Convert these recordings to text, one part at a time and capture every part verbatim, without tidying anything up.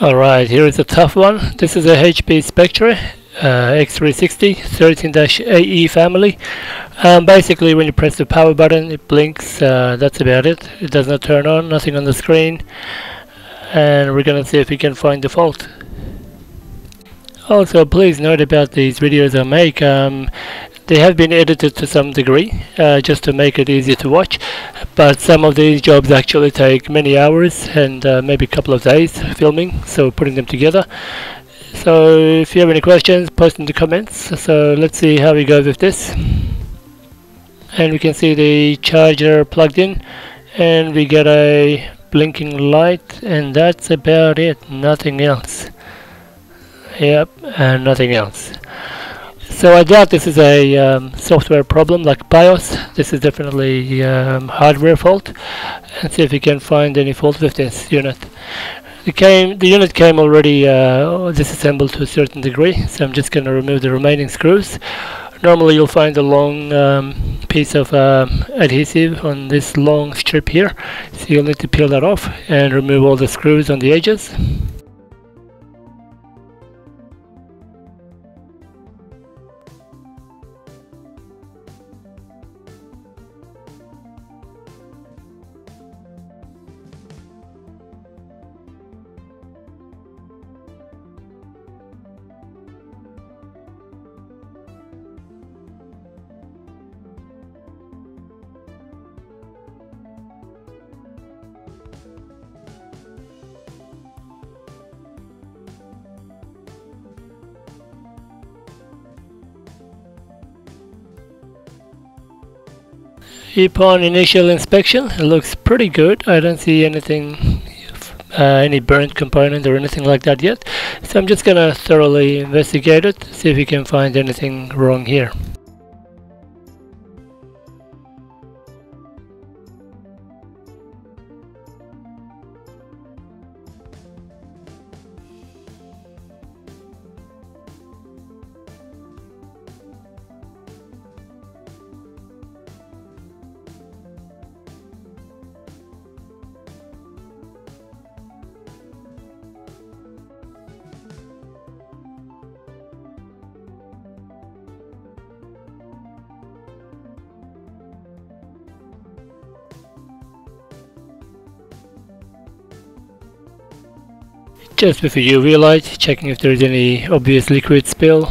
Alright, here is a tough one. This is a H P Spectre uh, X three sixty thirteen A E family. Um, basically, when you press the power button, it blinks. Uh, that's about it. It does not turn on, nothing on the screen. And we're gonna see if we can find the fault. Also, please note about these videos I make. Um, they have been edited to some degree, uh, just to make it easier to watch. But some of these jobs actually take many hours and uh, maybe a couple of days filming, so putting them together. So if you have any questions, post in the comments. So let's see how we go with this. And we can see the charger plugged in, and we get a blinking light, and that's about it. Nothing else. Yep, and nothing else. So I doubt this is a um, software problem like BIOS. This is definitely um, hardware fault. And see if we can find any fault with this unit. The, came, the unit came already uh, disassembled to a certain degree, so I'm just going to remove the remaining screws. Normally you'll find a long um, piece of um, adhesive on this long strip here, so you'll need to peel that off and remove all the screws on the edges. Upon initial inspection, it looks pretty good. I don't see anything, uh, any burnt component or anything like that yet. So I'm just gonna thoroughly investigate it, see if we can find anything wrong here. Just with a U V light, checking if there is any obvious liquid spill.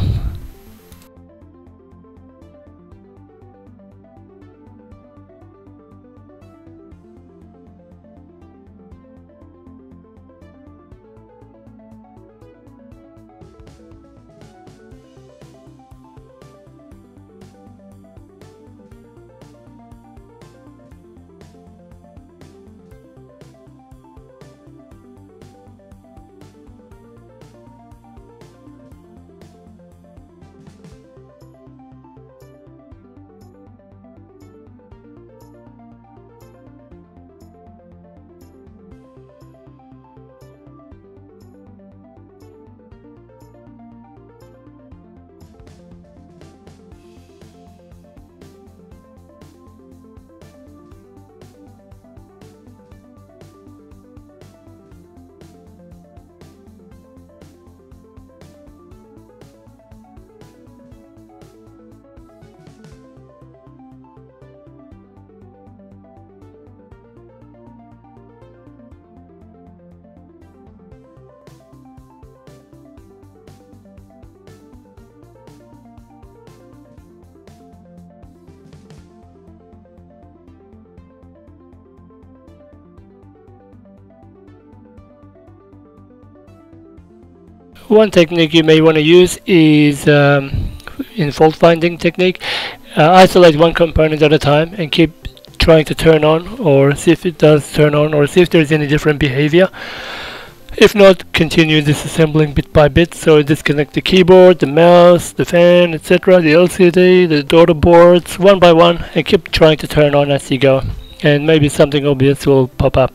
One technique you may want to use is um, in fault finding technique. Uh, isolate one component at a time and keep trying to turn on, or see if it does turn on, or see if there's any different behavior. If not, continue disassembling bit by bit. So disconnect the keyboard, the mouse, the fan, et cetera, the L C D, the daughter boards, one by one, and keep trying to turn on as you go. And maybe something obvious will pop up.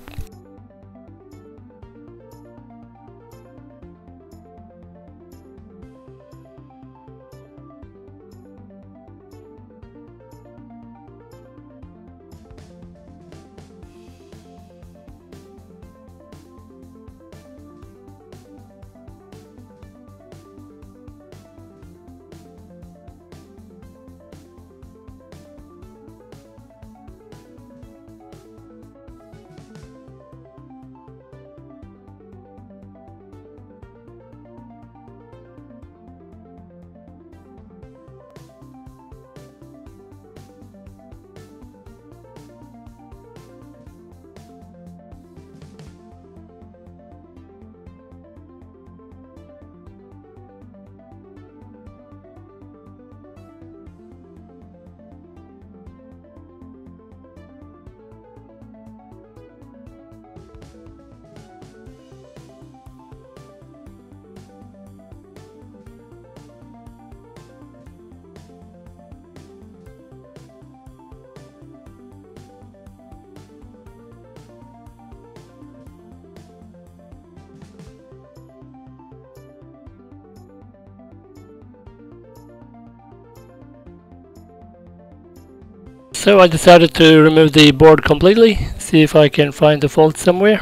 So I decided to remove the board completely, see if I can find the fault somewhere.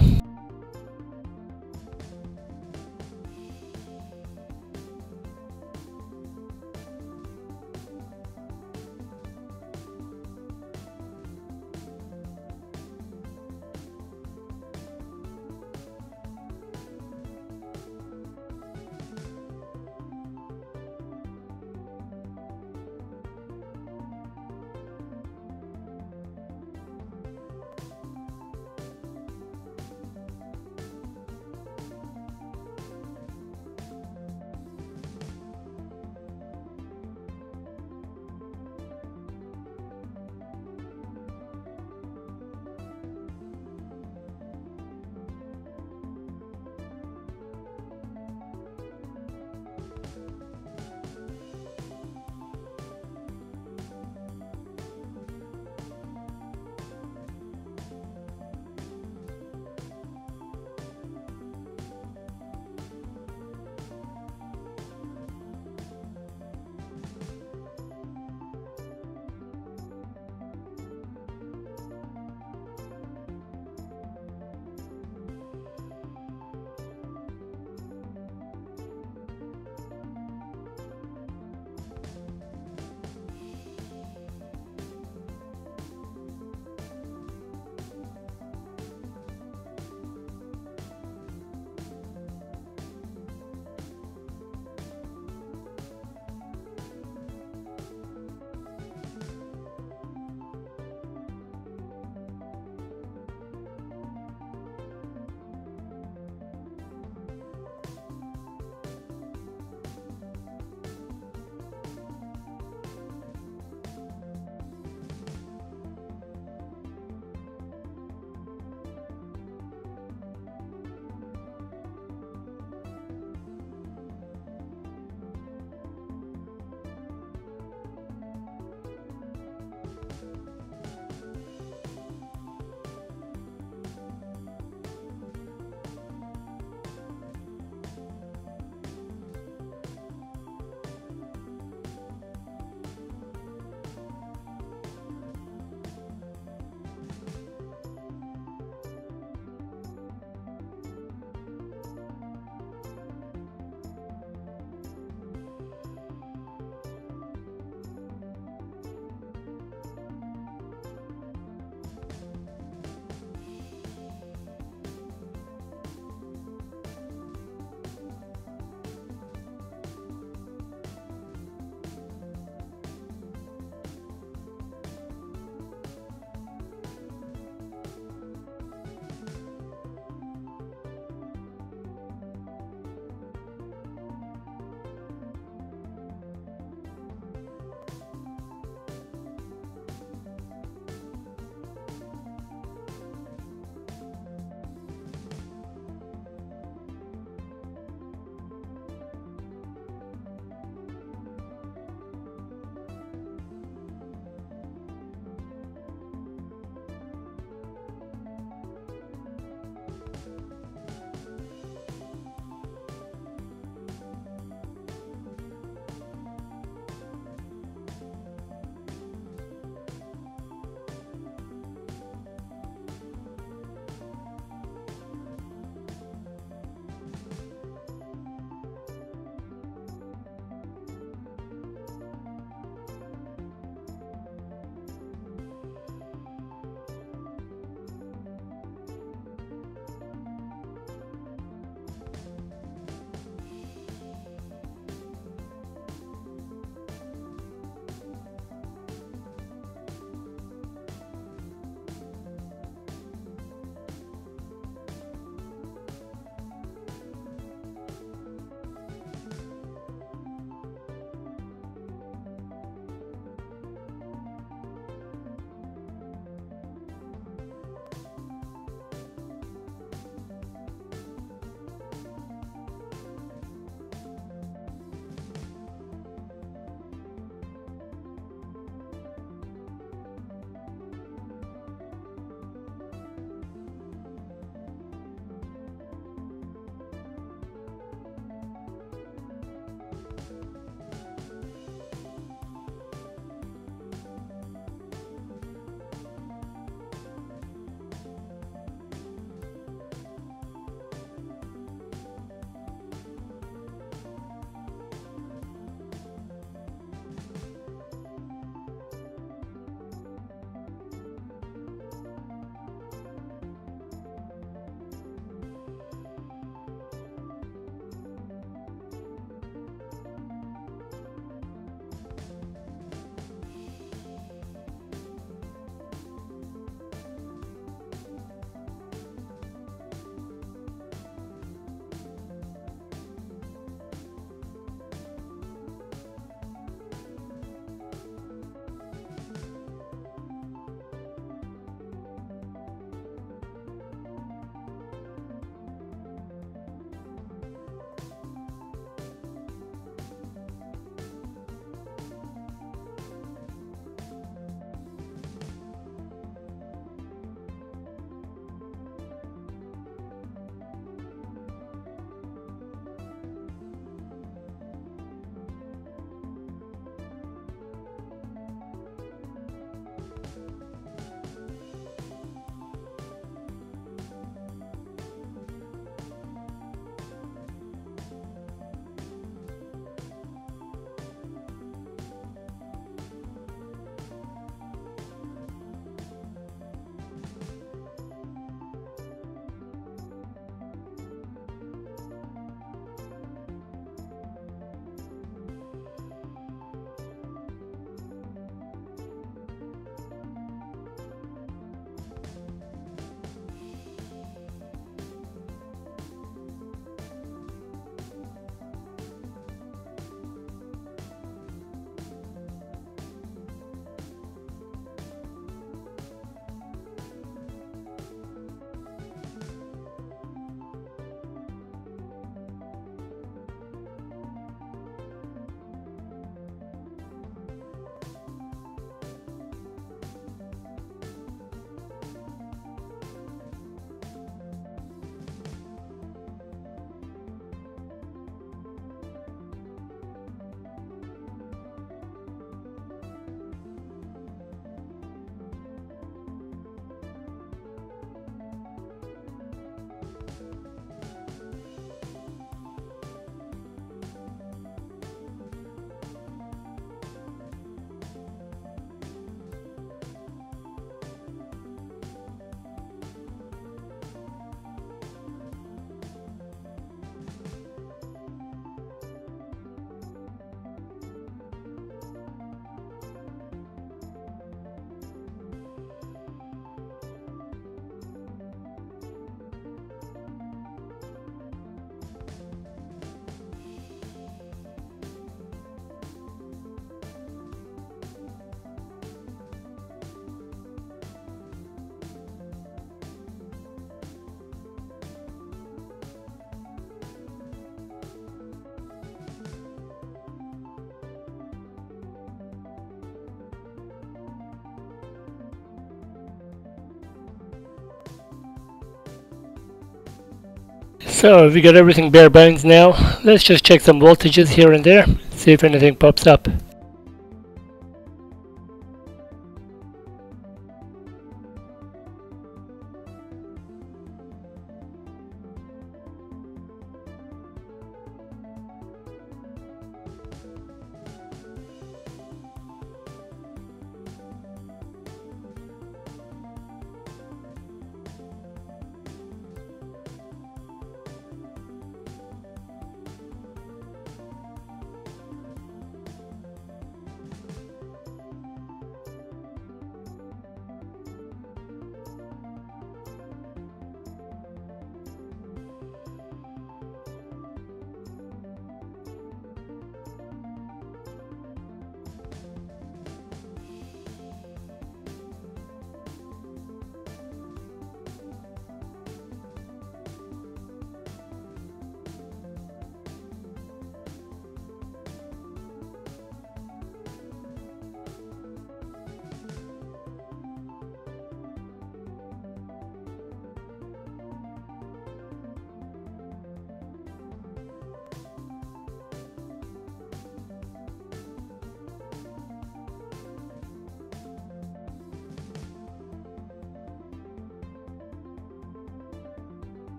So we got everything bare bones now. Let's just check some voltages here and there, see if anything pops up.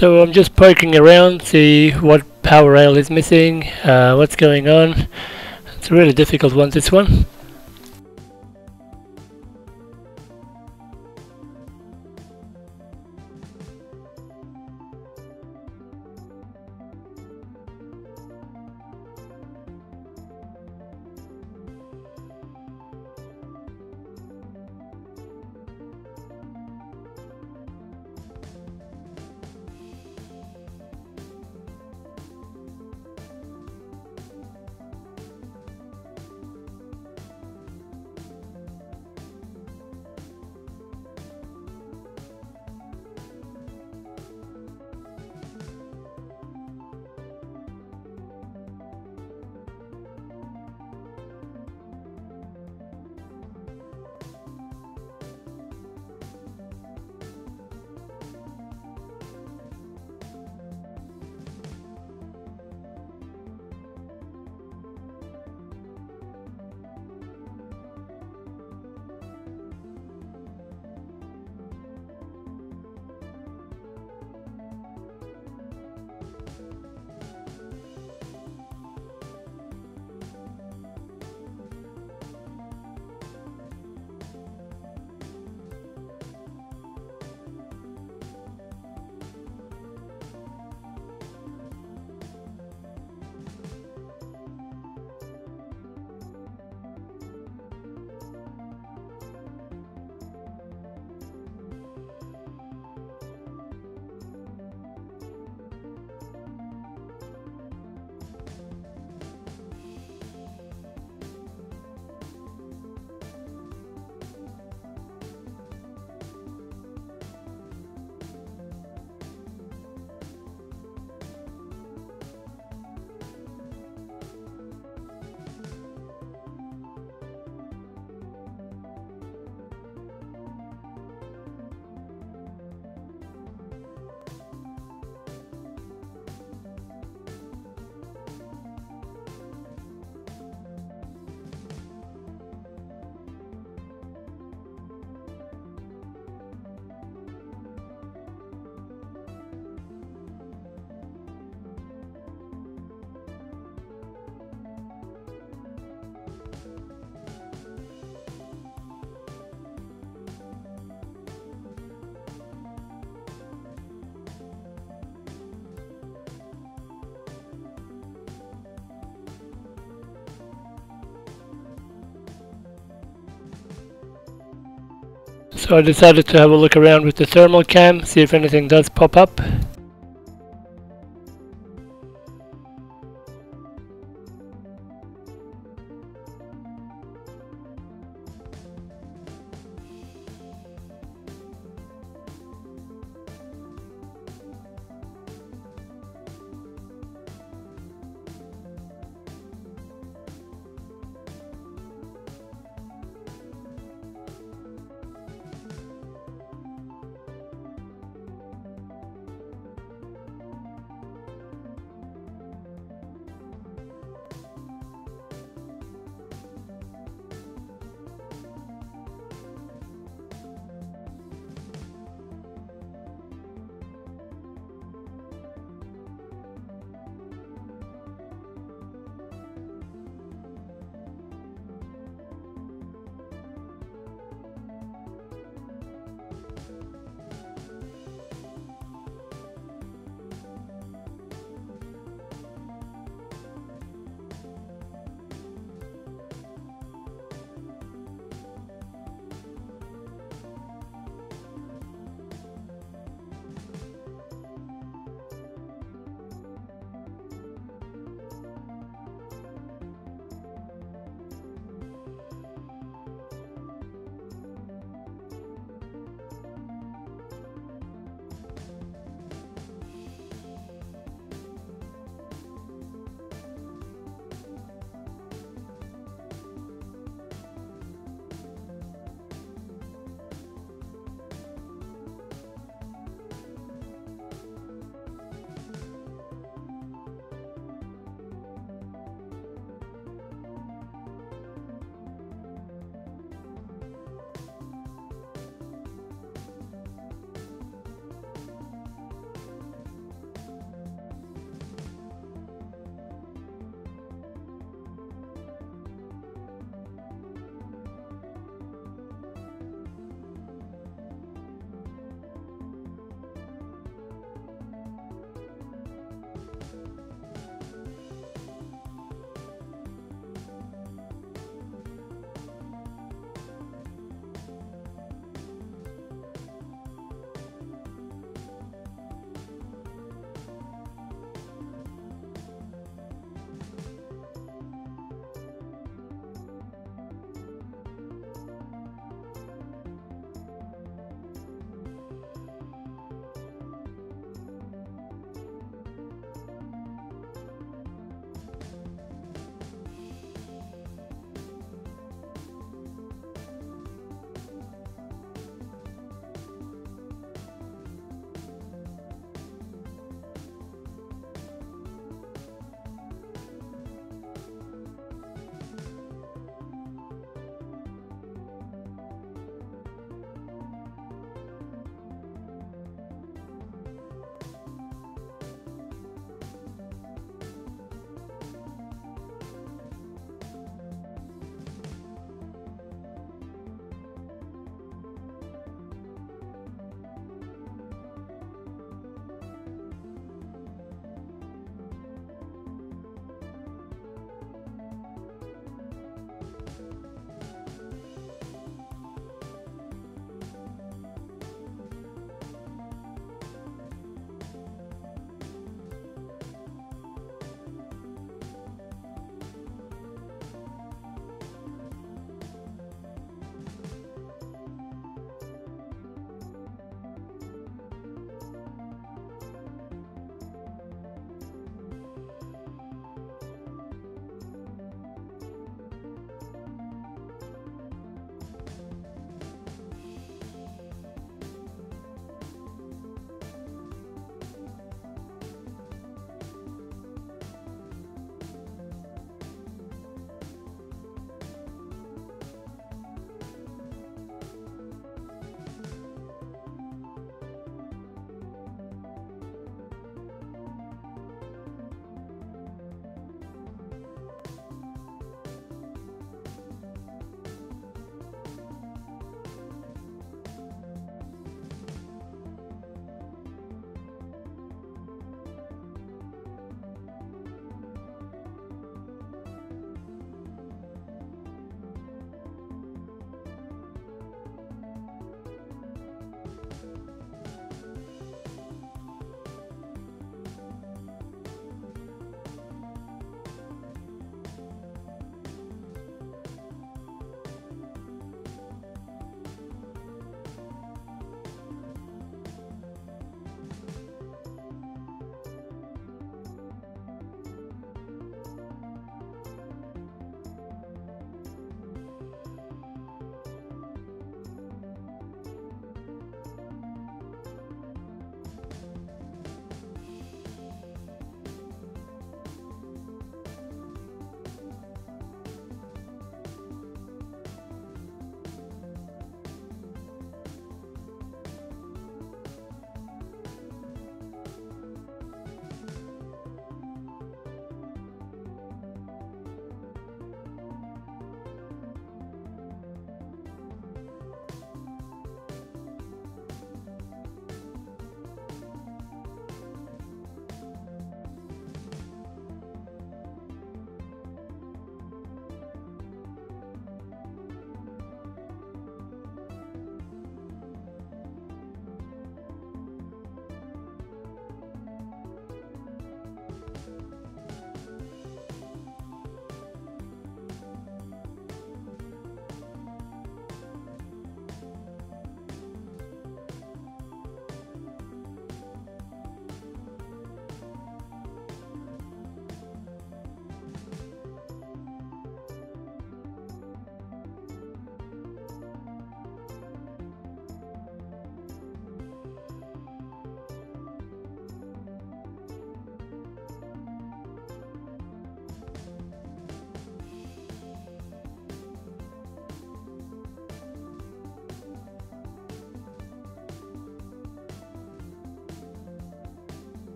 So I'm just poking around, see what power rail is missing, uh, what's going on. It's a really difficult one, this one. So I decided to have a look around with the thermal cam, see if anything does pop up.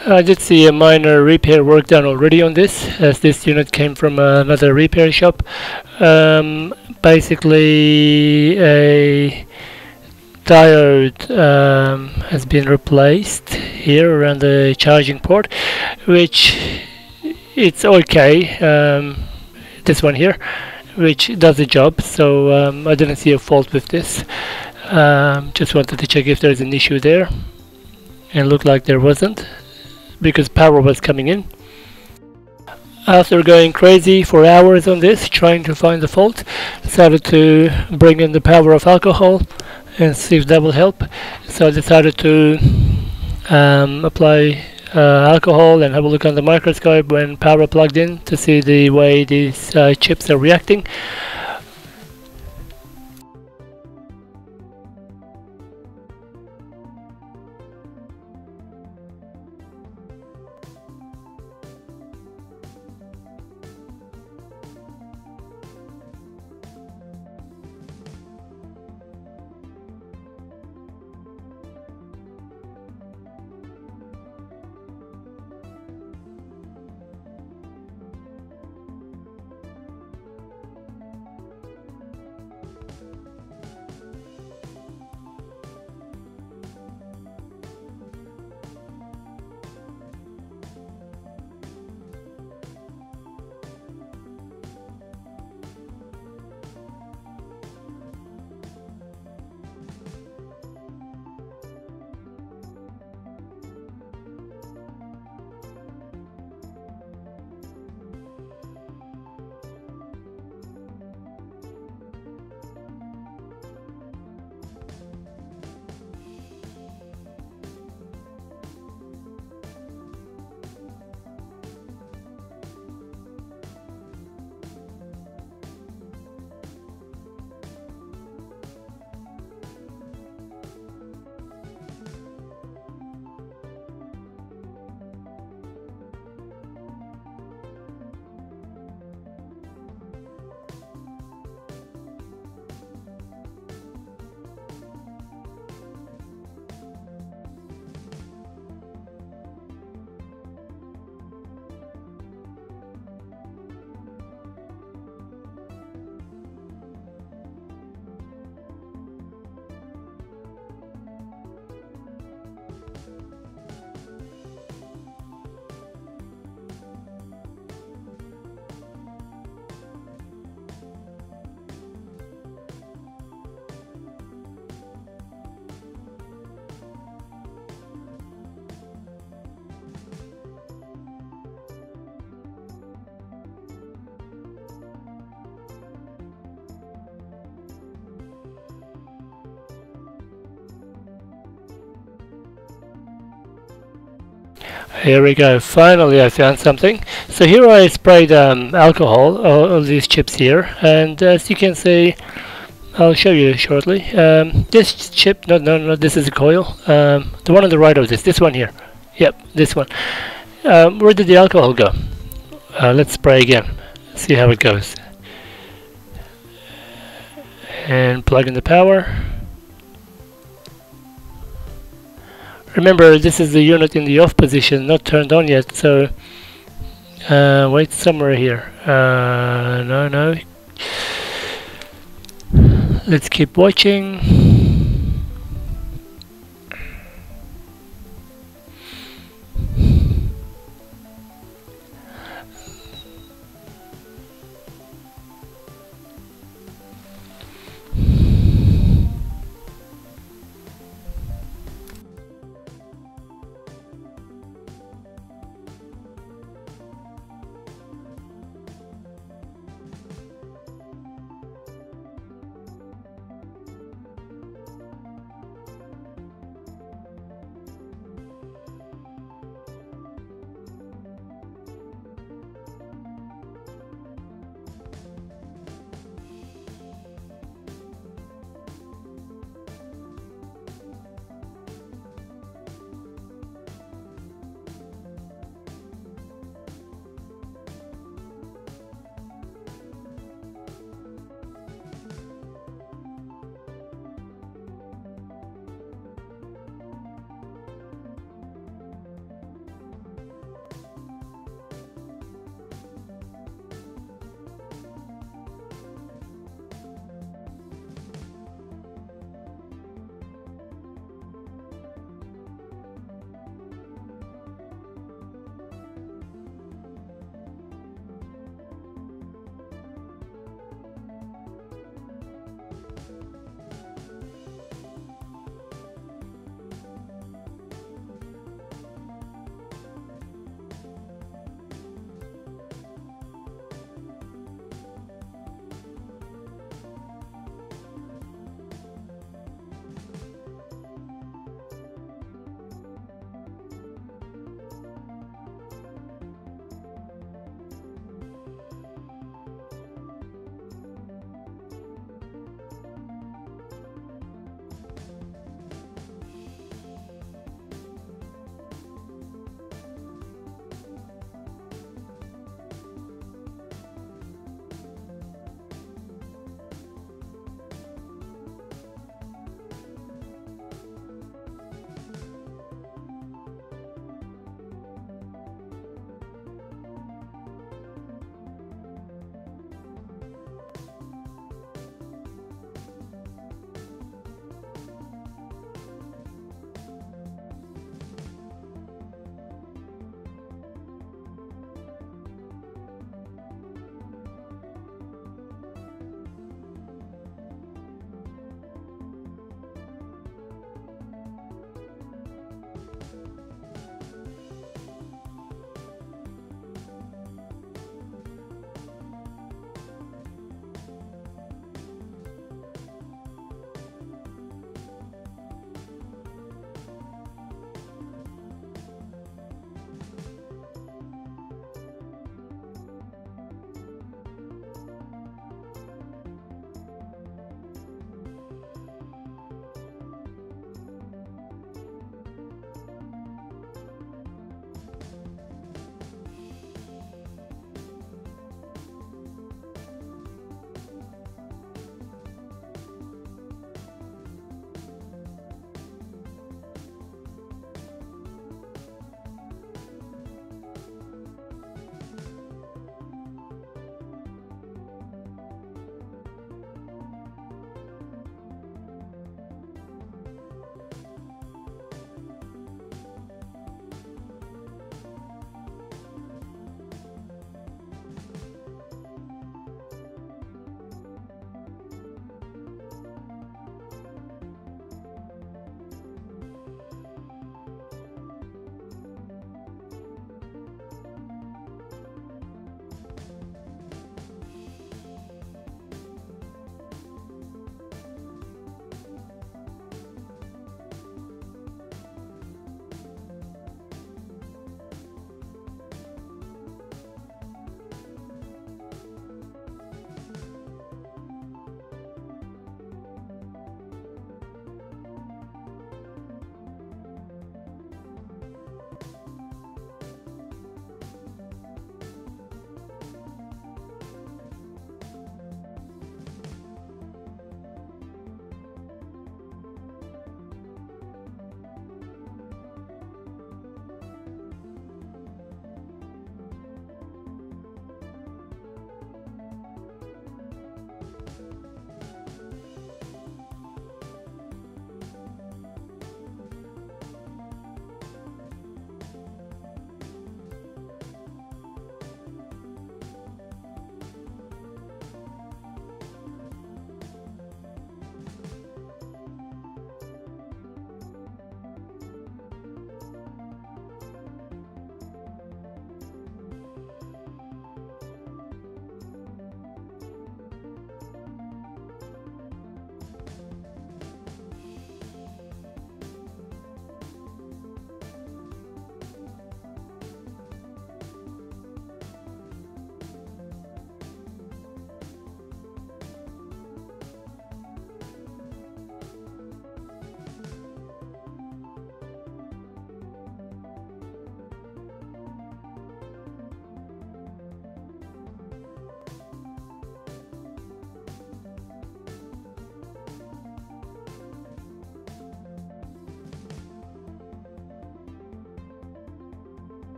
I did see a minor repair work done already on this, as this unit came from another repair shop. Um, basically, a diode um, has been replaced here around the charging port, which it's okay. Um, this one here, which does the job, so um, I didn't see a fault with this. Um, just wanted to check if there's an issue there, and it looked like there wasn't, because power was coming in. After going crazy for hours on this, trying to find the fault, decided to bring in the power of alcohol and see if that will help. So I decided to um, apply uh, alcohol and have a look on the microscope when power plugged in to see the way these uh, chips are reacting. Here we go, finally I found something. So here I sprayed um, alcohol on, on these chips here, and as you can see, I'll show you shortly. Um, this chip, no, no, no, this is a coil. Um, the one on the right of this, this one here. Yep, this one. Um, where did the alcohol go? Uh, let's spray again, see how it goes. And plug in the power. Remember, this is the unit in the off position, not turned on yet, so uh, wait somewhere here. Uh, no, no. Let's keep watching.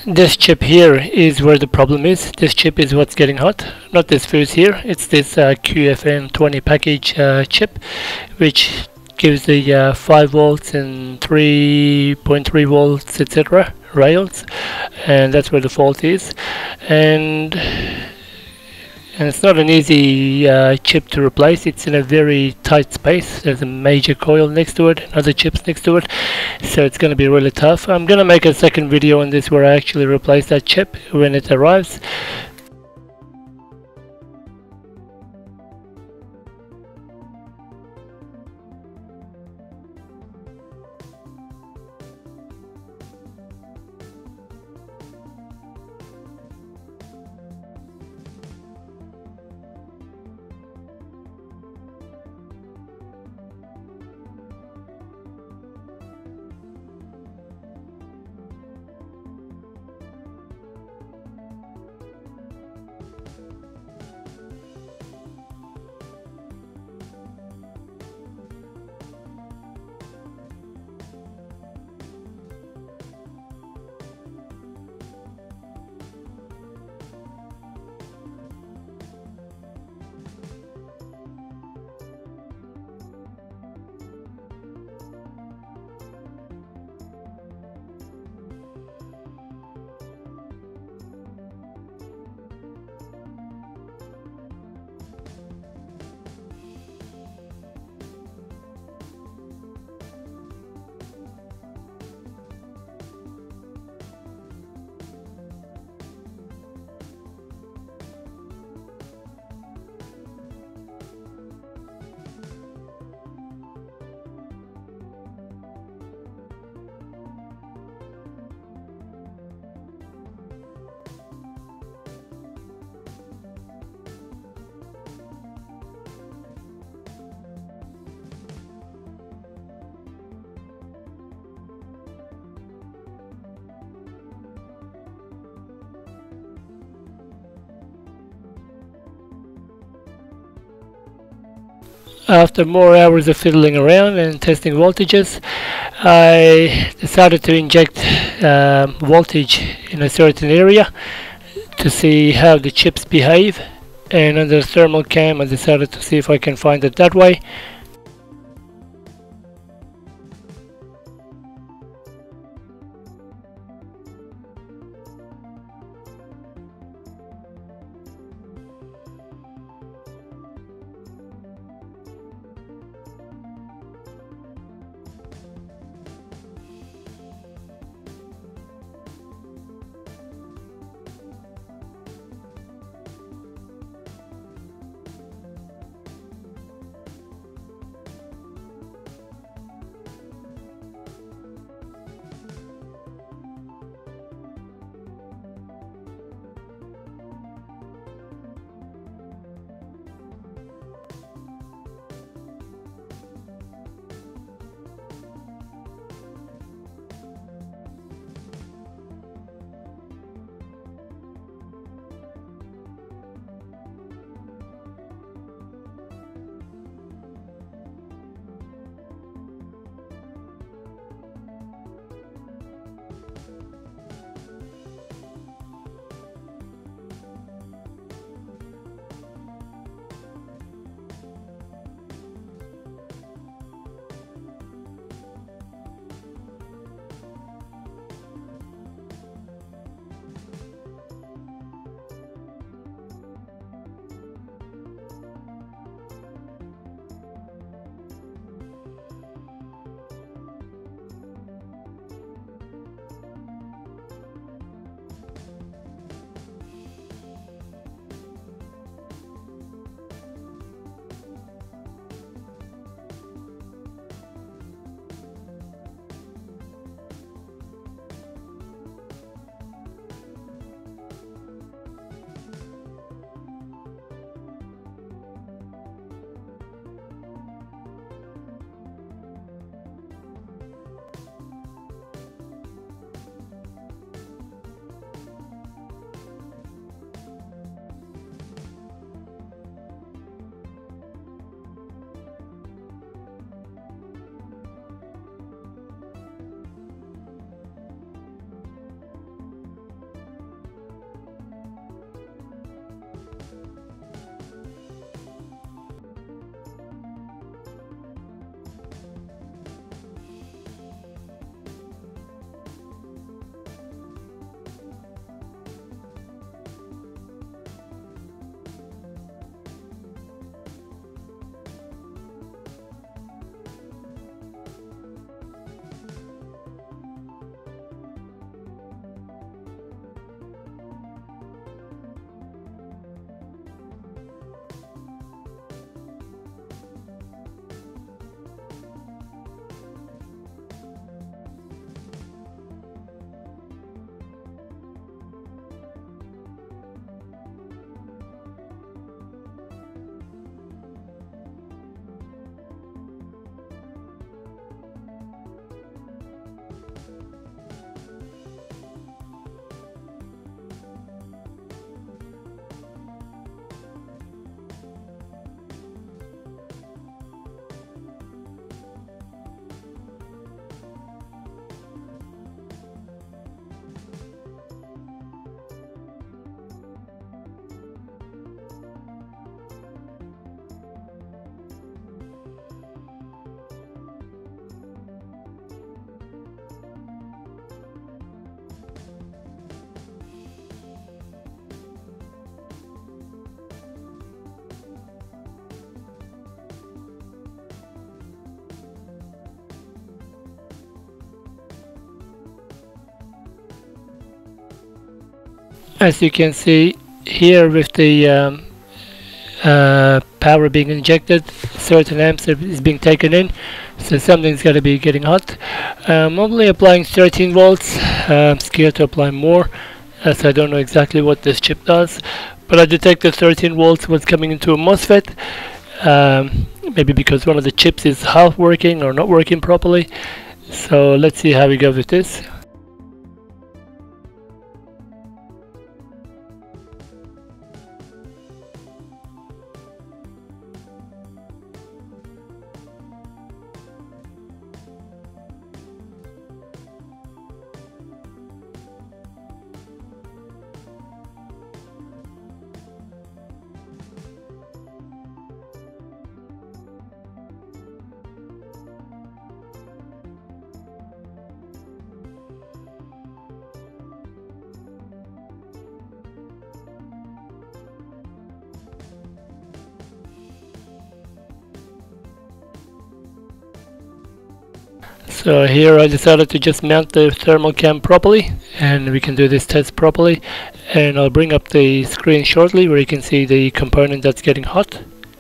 this chip here is where the problem is. This chip is what's getting hot, not this fuse here. It's this uh, Q F N twenty package uh, chip, which gives the uh, five volts and three point three volts, et cetera rails, and that's where the fault is. And and it's not an easy uh, chip to replace. It's in a very tight space. There's a major coil next to it, other chips next to it, so it's going to be really tough. I'm going to make a second video on this where I actually replace that chip when it arrives. After more hours of fiddling around and testing voltages, I decided to inject um, voltage in a certain area to see how the chips behave, and under the thermal cam I decided to see if I can find it that way. as you can see here, with the um, uh, power being injected, certain amps is being taken in, so something's got to be getting hot. I'm only applying thirteen volts. I'm scared to apply more, as I don't know exactly what this chip does, but I detected thirteen volts was coming into a MOSFET. Um, maybe because one of the chips is half working or not working properly. So let's see how we go with this. So here I decided to just mount the thermal cam properly, and we can do this test properly, and I'll bring up the screen shortly where you can see the component that's getting hot.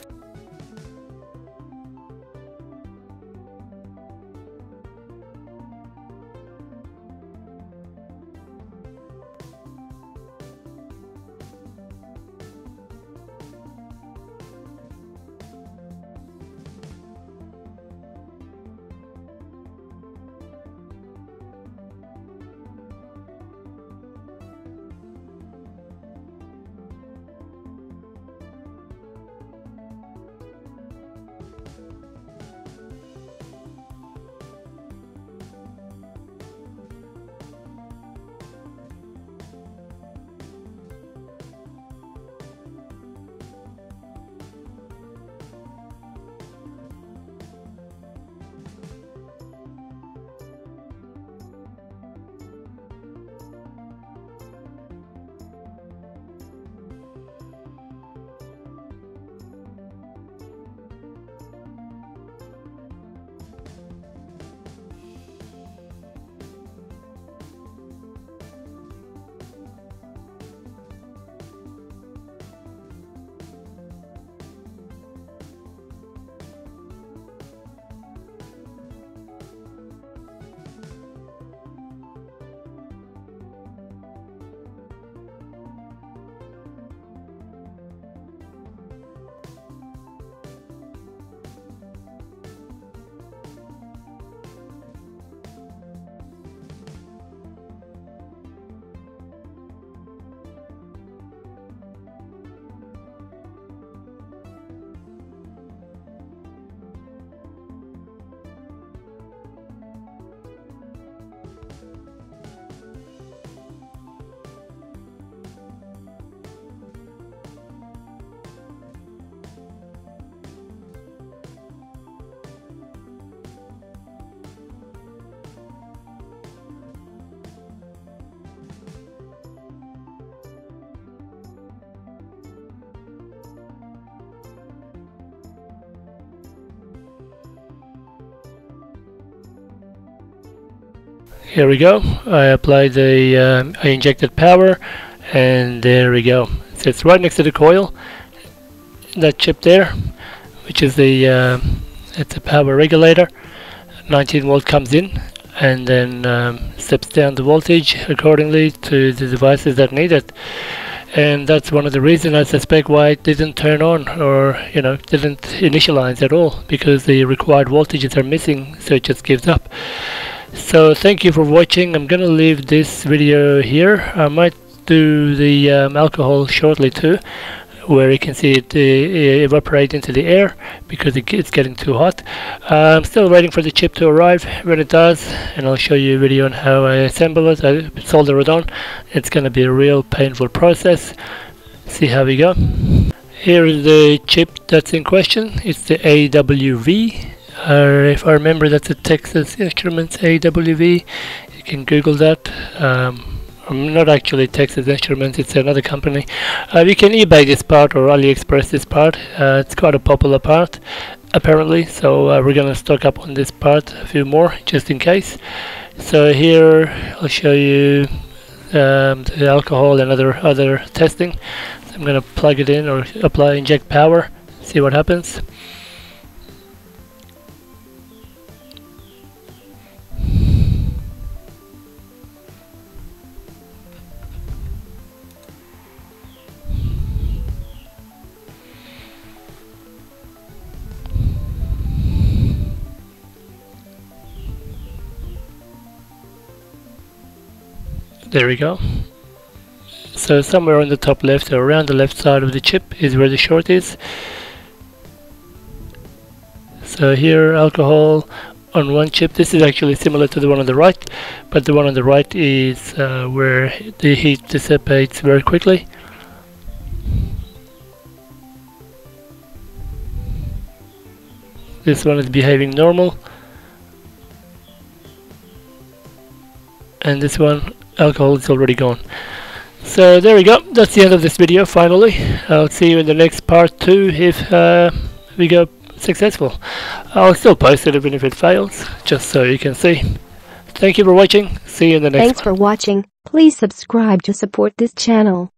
Here we go. I applied the um, I injected power, and there we go. It sits right next to the coil, that chip there, which is the uh, it's a power regulator. nineteen volt comes in, and then um, steps down the voltage accordingly to the devices that need it. And that's one of the reasons I suspect why it didn't turn on, or you know didn't initialize at all, because the required voltages are missing, so it just gives up. So thank you for watching. I'm gonna leave this video here. I might do the um, alcohol shortly too, where you can see it uh, evaporate into the air because it, it's getting too hot. Uh, I'm still waiting for the chip to arrive. When it does, and I'll show you a video on how I assemble it, I solder it on. It's gonna be a real painful process. See how we go. Here is the chip that's in question. It's the A W V. Uh, if I remember, that's a Texas Instruments A W V. You can Google that. Um, not actually Texas Instruments, it's another company. Uh, you can eBay this part or AliExpress this part. Uh, it's quite a popular part apparently, so uh, we're gonna stock up on this part, a few more just in case. So here I'll show you um, the alcohol and other other testing. So I'm going to plug it in or apply inject power, see what happens. There we go. So somewhere on the top left or around the left side of the chip is where the short is. So here, alcohol on one chip. This is actually similar to the one on the right, but the one on the right is uh, where the heat dissipates very quickly. This one is behaving normal, and this one, alcohol is already gone. So there we go, that's the end of this video finally. I'll see you in the next part two if uh, we go successful. I'll still post it even if it fails, just so you can see. Thank you for watching, see you in the next one. Thanks for watching, please subscribe to support this channel.